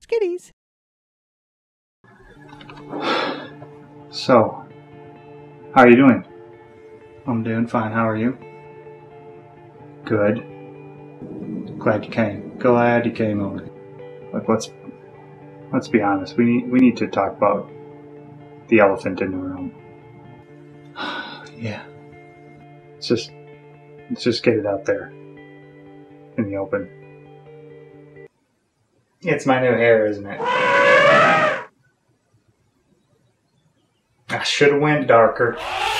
Skitties. So, how are you doing? I'm doing fine. How are you? Good. Glad you came. Glad you came over. Look, let's be honest. We need to talk about the elephant in the room. Yeah. Let's just get it out there in the open. It's my new hair, isn't it? I should have went darker.